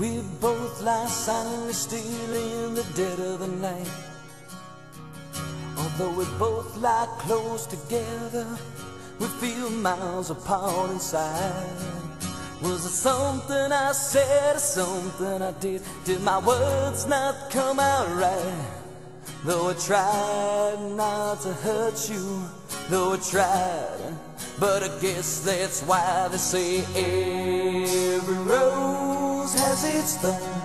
We both lie silently still in the dead of the night. Although we both lie close together, we feel miles apart inside. Was it something I said or something I did? Did my words not come out right? Though I tried not to hurt you, though I tried, but I guess that's why they say every rose has its thorn.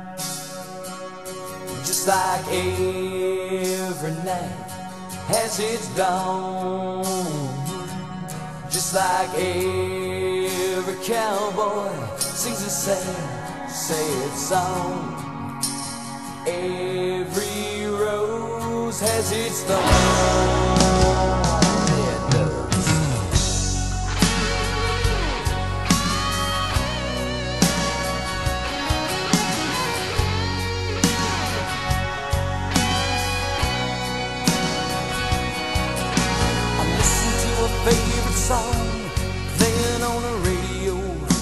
Just like every night has its dawn. Just like every cowboy sings a sad, sad song. Every rose has its thorn. It does. I listen to a favorite song playing on the radio,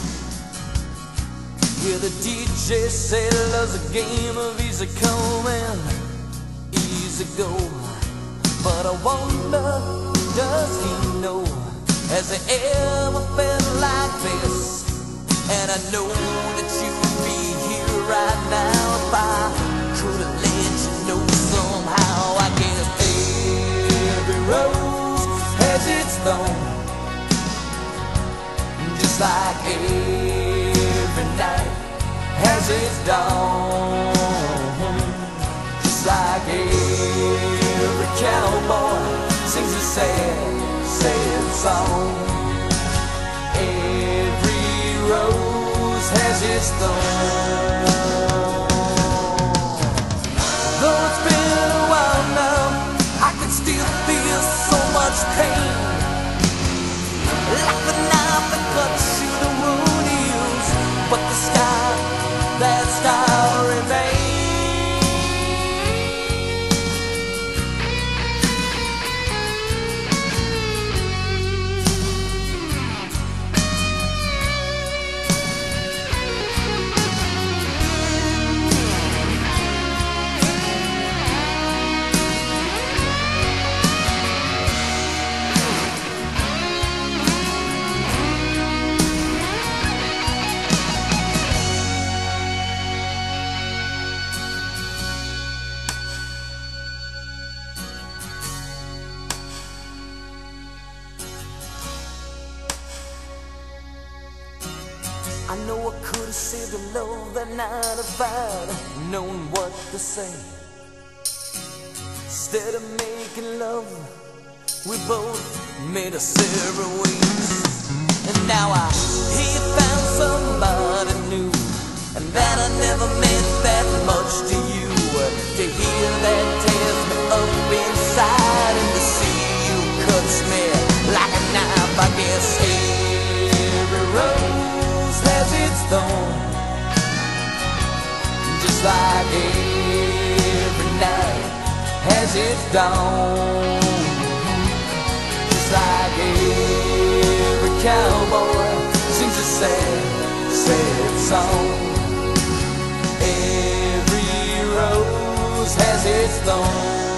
where the DJ said love's a game of easy come and easy go. But I wonder, does he know? Has he ever felt like this? And I know that you would be here right now if I could have let you know somehow. I guess every rose has its thorn. Just like every night has its dawn. Just like every cowboy sings a sad, sad song. Every rose has its thorn. Though it's been a while now, I can still feel so much pain, like the knife that cuts you the wound heals, but the sky, that sky remains. I know I could have saved the love that night if I'd known what to say. Instead of making love, we both made us several ways. And now I hear you found somebody new, and that I never meant that much to you. To hear that tears me up inside, and to see you cuts me like a knife. I guess every rose has its thorn. Just like every night has its dawn. Just like every cowboy sings a sad, sad song. Every rose has its thorn.